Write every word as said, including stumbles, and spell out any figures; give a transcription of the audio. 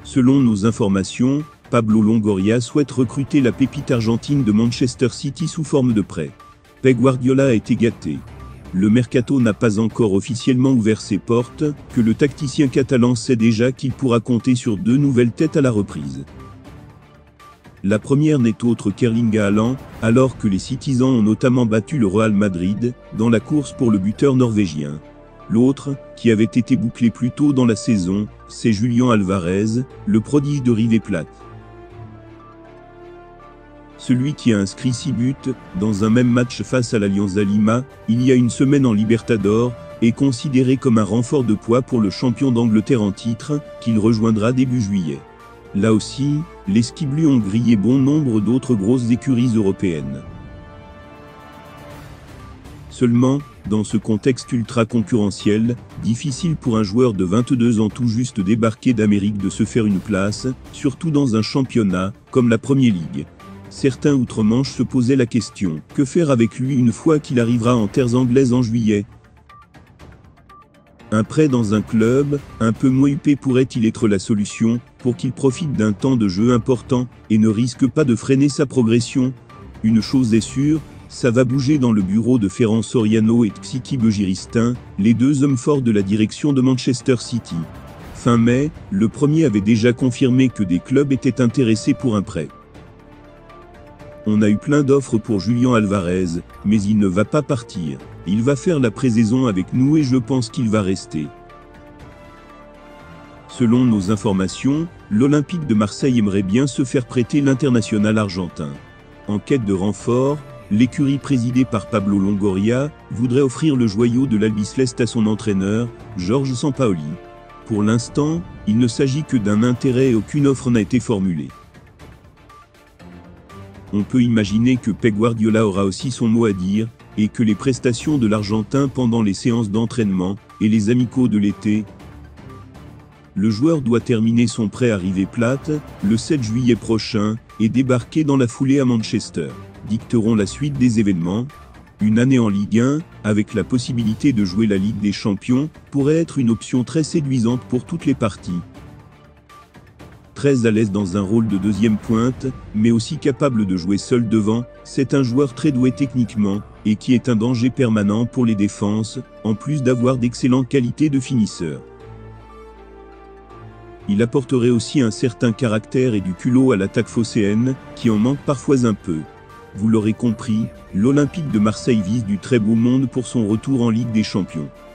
Selon nos informations, Pablo Longoria souhaite recruter la pépite argentine de Manchester City sous forme de prêt. Pep Guardiola a été gâté. Le mercato n'a pas encore officiellement ouvert ses portes, que le tacticien catalan sait déjà qu'il pourra compter sur deux nouvelles têtes à la reprise. La première n'est autre qu'Erling Haaland, alors que les Citizens ont notamment battu le Real Madrid, dans la course pour le buteur norvégien. L'autre, qui avait été bouclé plus tôt dans la saison, c'est Julián Alvarez, le prodige de River Plate. Celui qui a inscrit six buts, dans un même match face à l'Alianza Lima, il y a une semaine en Libertadores, est considéré comme un renfort de poids pour le champion d'Angleterre en titre, qu'il rejoindra début juillet. Là aussi, les Skiblus ont grillé bon nombre d'autres grosses écuries européennes. Seulement, dans ce contexte ultra concurrentiel, difficile pour un joueur de vingt-deux ans tout juste débarqué d'Amérique de se faire une place, surtout dans un championnat, comme la Premier League. Certains outre-Manche se posaient la question, que faire avec lui une fois qu'il arrivera en terres anglaises en juillet? Un prêt dans un club, un peu moins huppé pourrait-il être la solution, pour qu'il profite d'un temps de jeu important, et ne risque pas de freiner sa progression? Une chose est sûre, ça va bouger dans le bureau de Ferran Soriano et Txiki Begiristain, les deux hommes forts de la direction de Manchester City. Fin mai, le premier avait déjà confirmé que des clubs étaient intéressés pour un prêt. On a eu plein d'offres pour Julián Alvarez, mais il ne va pas partir. Il va faire la pré-saison avec nous et je pense qu'il va rester. Selon nos informations, l'Olympique de Marseille aimerait bien se faire prêter l'international argentin. En quête de renfort, l'écurie présidée par Pablo Longoria voudrait offrir le joyau de l'Albiceleste à son entraîneur, Jorge Sampaoli. Pour l'instant, il ne s'agit que d'un intérêt et aucune offre n'a été formulée. On peut imaginer que Pep Guardiola aura aussi son mot à dire, et que les prestations de l'Argentin pendant les séances d'entraînement, et les amicaux de l'été. Le joueur doit terminer son prêt à River Plate, le sept juillet prochain, et débarquer dans la foulée à Manchester. Dicteront la suite des événements. Une année en Ligue un, avec la possibilité de jouer la Ligue des Champions, pourrait être une option très séduisante pour toutes les parties. Très à l'aise dans un rôle de deuxième pointe, mais aussi capable de jouer seul devant, c'est un joueur très doué techniquement, et qui est un danger permanent pour les défenses, en plus d'avoir d'excellentes qualités de finisseur. Il apporterait aussi un certain caractère et du culot à l'attaque phocéenne, qui en manque parfois un peu. Vous l'aurez compris, l'Olympique de Marseille vise du très beau monde pour son retour en Ligue des Champions.